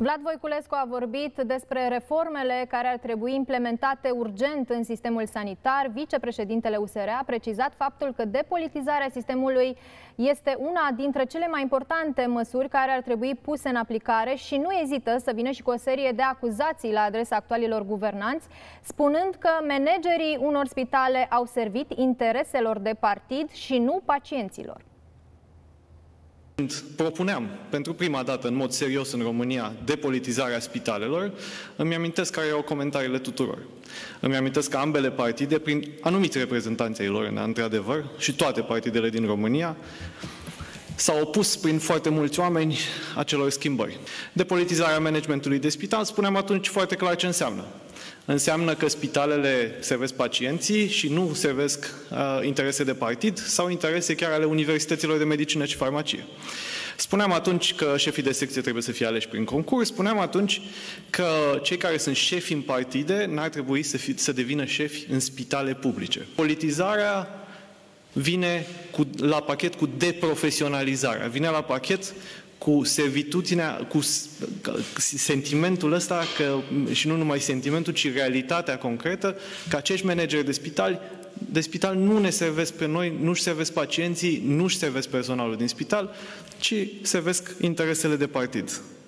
Vlad Voiculescu a vorbit despre reformele care ar trebui implementate urgent în sistemul sanitar. Vicepreședintele USR a precizat faptul că depolitizarea sistemului este una dintre cele mai importante măsuri care ar trebui puse în aplicare și nu ezită să vină și cu o serie de acuzații la adresa actualilor guvernanți, spunând că managerii unor spitale au servit intereselor de partid și nu pacienților. Propuneam pentru prima dată în mod serios în România depolitizarea spitalelor, îmi amintesc care erau comentariile tuturor. Îmi amintesc că ambele partide, prin anumiți reprezentanți ai lor, într-adevăr, și toate partidele din România, s-au opus prin foarte mulți oameni acelor schimbări. Depolitizarea managementului de spital, spuneam atunci foarte clar ce înseamnă. Înseamnă că spitalele servesc pacienții și nu servesc interese de partid sau interese chiar ale universităților de medicină și farmacie. Spuneam atunci că șefii de secție trebuie să fie aleși prin concurs, spuneam atunci că cei care sunt șefi în partide n-ar trebui să devină șefi în spitale publice. Politizarea vine la pachet cu deprofesionalizarea, vine la pachet cu servitudinea, cu sentimentul ăsta, și nu numai sentimentul, ci realitatea concretă, că acești manageri de spital nu ne servesc pe noi, nu-și servesc pacienții, nu-și servesc personalul din spital, ci servesc interesele de partid.